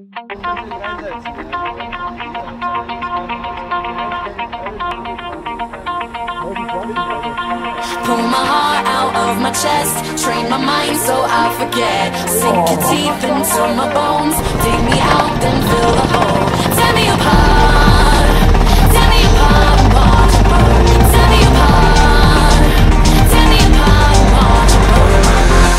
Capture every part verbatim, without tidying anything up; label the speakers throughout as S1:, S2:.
S1: Pull my heart out of my chest, train my mind so I forget. Sink your teeth into my bones, dig me out, then fill the hole. Tear me apart, tear me apart, and watch it burn. Tear me apart, tear me apart, and watch it burn.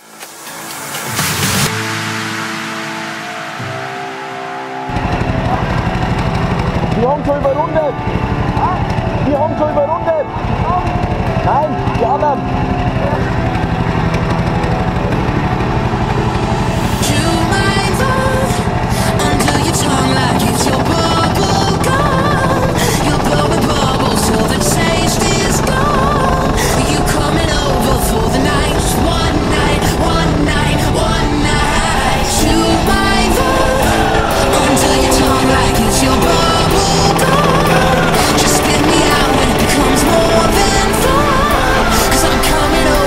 S2: Die haben schon überrundet! Die haben schon überrundet! Nein, die anderen!
S1: Just spit me out when it becomes more than fun. 'Cause I'm coming over.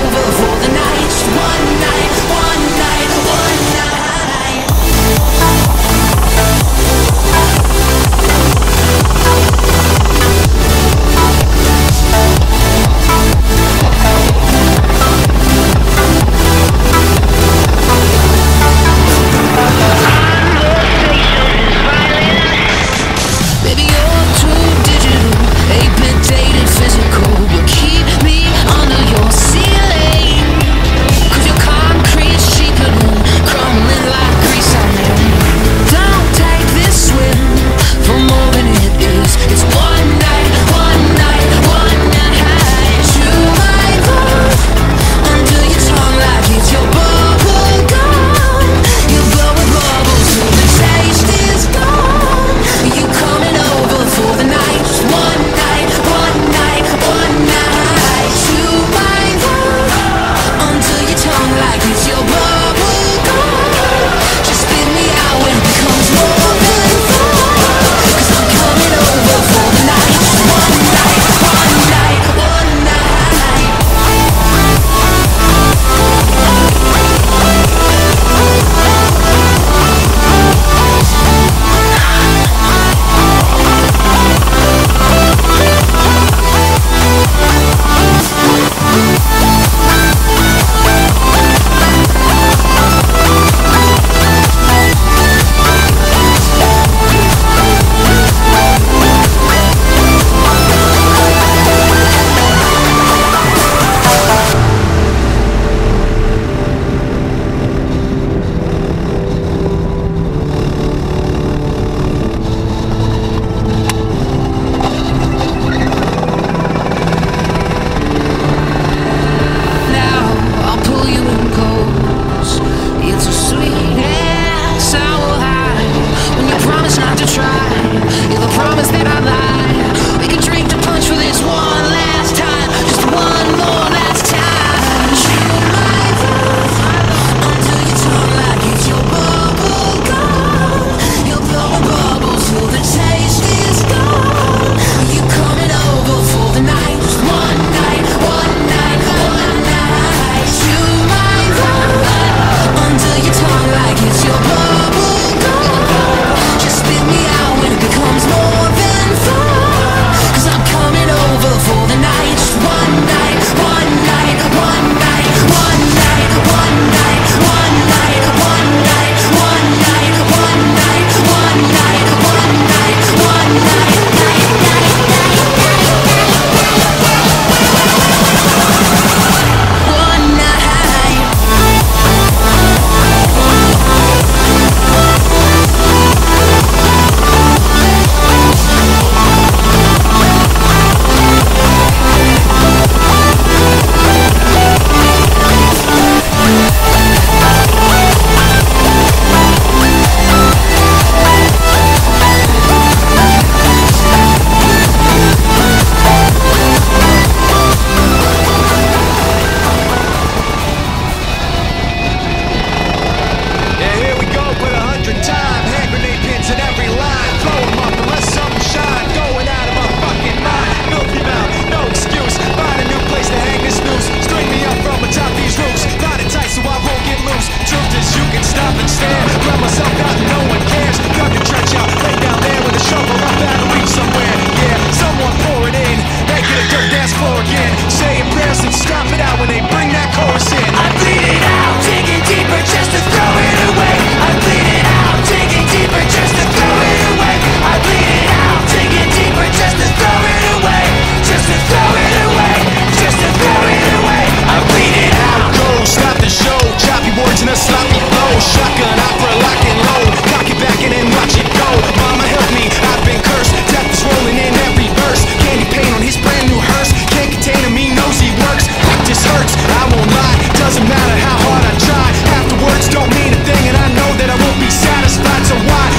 S3: to watch.